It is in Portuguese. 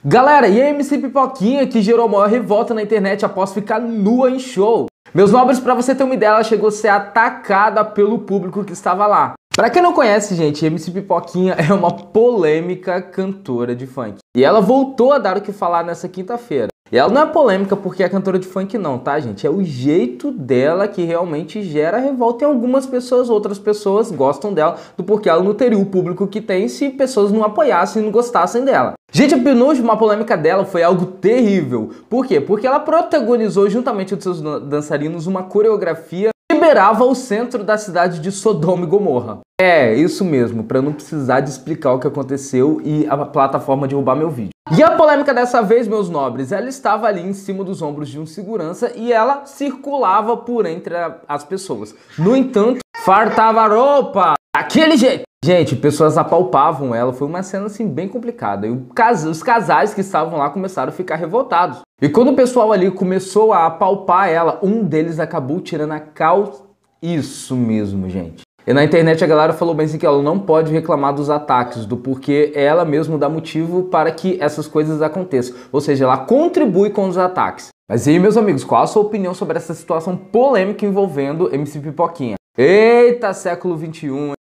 Galera, e a MC Pipoquinha que gerou maior revolta na internet após ficar nua em show? Meus nobres, pra você ter uma ideia, ela chegou a ser atacada pelo público que estava lá. Pra quem não conhece, gente, MC Pipoquinha é uma polêmica cantora de funk. E ela voltou a dar o que falar nessa quinta-feira. E ela não é polêmica porque é cantora de funk não, tá, gente? É o jeito dela que realmente gera revolta em algumas pessoas. Outras pessoas gostam dela do porquê ela não teria o público que tem se pessoas não apoiassem e não gostassem dela. Gente, a penúltima polêmica dela foi algo terrível. Por quê? Porque ela protagonizou juntamente com seus dançarinos uma coreografia que liberava o centro da cidade de Sodoma e Gomorra. É, isso mesmo, pra não precisar de explicar o que aconteceu e a plataforma derrubar meu vídeo. E a polêmica dessa vez, meus nobres, ela estava ali em cima dos ombros de um segurança e ela circulava por entre as pessoas. No entanto, fartava roupa daquele jeito. Gente, pessoas apalpavam ela, foi uma cena assim bem complicada. E os casais que estavam lá começaram a ficar revoltados. E quando o pessoal ali começou a apalpar ela, um deles acabou tirando a calça. Isso mesmo, gente. E na internet a galera falou bem assim que ela não pode reclamar dos ataques, do porquê ela mesma dá motivo para que essas coisas aconteçam. Ou seja, ela contribui com os ataques. Mas e aí, meus amigos, qual a sua opinião sobre essa situação polêmica envolvendo MC Pipoquinha? Eita, século XXI!